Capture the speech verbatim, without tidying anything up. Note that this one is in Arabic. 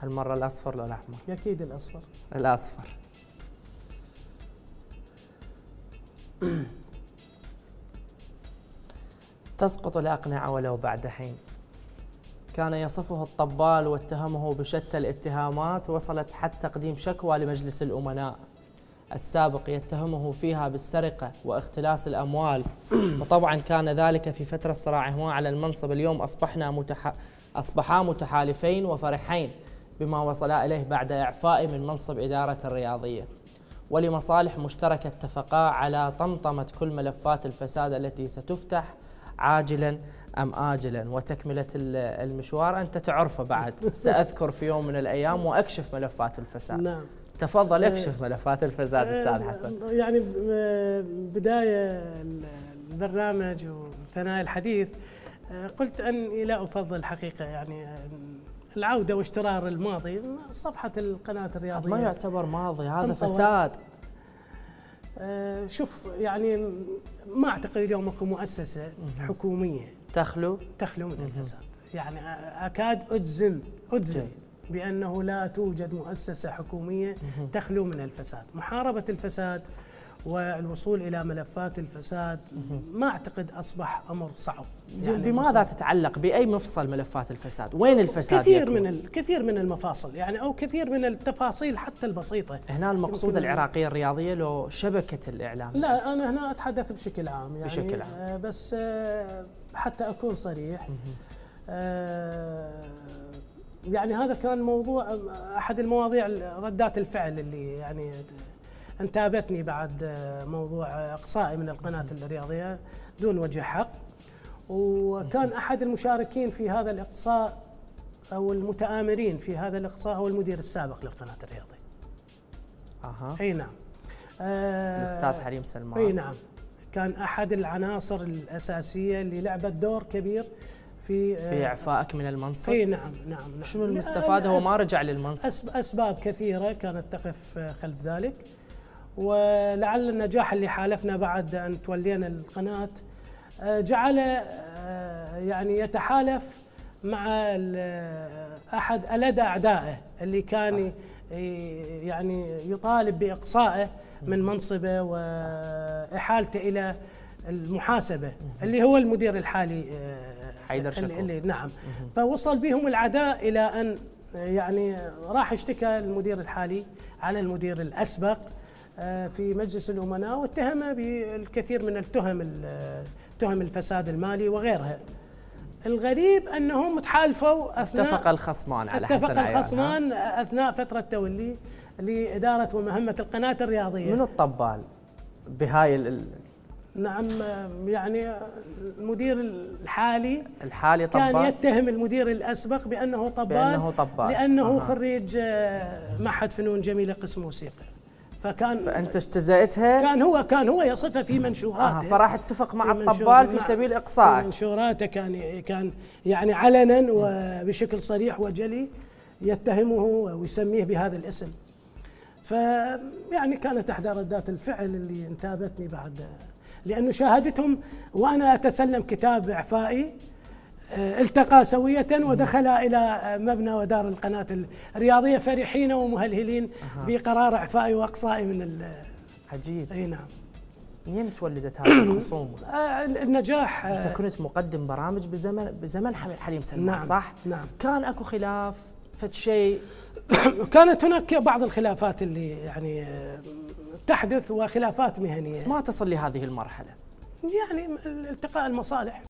هالمرة الأصفر ولا الأحمر؟ أكيد الأصفر. الأصفر. تسقط الأقنعة ولو بعد حين. كان يصفه الطبال واتهمه بشتى الاتهامات، وصلت حتى تقديم شكوى لمجلس الأمناء السابق يتهمه فيها بالسرقة واختلاس الأموال. وطبعا كان ذلك في فترة صراعهما على المنصب. اليوم أصبحنا متح... أصبحا متحالفين وفرحين بما وصلا إليه بعد إعفائه من منصب إدارة الرياضية، ولمصالح مشتركة اتفقا على طمطمة كل ملفات الفساد التي ستفتح عاجلا أم آجلا وتكملة المشوار. أنت تعرفه بعد، سأذكر في يوم من الأيام وأكشف ملفات الفساد. نعم. تفضل اكشف ملفات الفساد أستاذ حسن. يعني بداية البرنامج وثناء الحديث قلت أني لا أفضل حقيقة يعني العودة واشترار الماضي. صفحة القناة الرياضية ما يعتبر ماضي، هذا فساد. شوف يعني ما أعتقد اليوم أكو مؤسسة حكومية تخلو تخلو من الفساد. يعني أكاد أجزم أجزم بأنه لا توجد مؤسسة حكومية تخلو من الفساد. محاربة الفساد والوصول إلى ملفات الفساد ما أعتقد أصبح أمر صعب. يعني بماذا تتعلق؟ بأي مفصل ملفات الفساد؟ وين الفساد؟ كثير يكون؟ من الكثير من المفاصل يعني، أو كثير من التفاصيل حتى البسيطة. هنا المقصود العراقية الرياضية لو شبكة الإعلام؟ لا، أنا هنا أتحدث بشكل عام يعني. بشكل عام. بس حتى أكون صريح، يعني هذا كان موضوع أحد المواضيع ردات الفعل اللي يعني انتابتني بعد موضوع إقصائي من القناة الرياضية دون وجه حق. وكان أحد المشاركين في هذا الإقصاء أو المتآمرين في هذا الإقصاء هو المدير السابق للقناة الرياضية. أها. أي نعم. الأستاذ حليم سلمان. أي نعم. كان أحد العناصر الأساسية اللي لعبت دور كبير في في إعفائك من المنصب. اي نعم نعم, نعم. شنو المستفادة؟ هو ما رجع للمنصب. أسباب كثيرة كانت تقف خلف ذلك، ولعل النجاح اللي حالفنا بعد أن تولينا القناة جعل يعني يتحالف مع أحد ألد أعدائه اللي كان يعني يطالب بإقصائه من منصبه وإحالته إلى المحاسبة اللي هو المدير الحالي حيدر شكور. اللي نعم. فوصل بهم العداء إلى أن يعني راح اشتكى المدير الحالي على المدير الأسبق في مجلس الأمناء واتهمه بالكثير من التهم تهم الفساد المالي وغيرها. الغريب أنهم تحالفوا أثناء اتفق الخصمان على حسب اتفق الخصمان أثناء فترة تولي لإدارة ومهمة القناة الرياضية. من الطبال بهاي ال نعم يعني المدير الحالي الحالي طبال كان يتهم المدير الأسبق بأنه طبال, بأنه طبال. لأنه آه. خريج معهد فنون جميلة قسم موسيقى. فكان فأنت اجتزأتها. كان هو كان هو يصفها في منشوراته. آه فراح اتفق مع الطبال في سبيل إقصائك. في منشوراته كان كان يعني علنا وبشكل صريح وجلي يتهمه ويسميه بهذا الاسم. فيعني كانت إحدى ردات الفعل اللي انتابتني بعد، لأنه شاهدتهم وأنا أتسلم كتاب إعفائي، التقى سوية ودخل إلى مبنى ودار القناة الرياضية فرحين ومهلهلين أه. بقرار إعفائي وإقصائي من ال عجيب. أي نعم. منين تولدت هذه الخصومة؟ النجاح. أنت كنت مقدم برامج بزمن بزمن حليم سلمان. نعم. صح؟ نعم. كان أكو خلاف فد شيء؟ كانت هناك بعض الخلافات اللي يعني تحدث وخلافات مهنية. بس ما تصل لهذه المرحلة. يعني التقاء المصالح.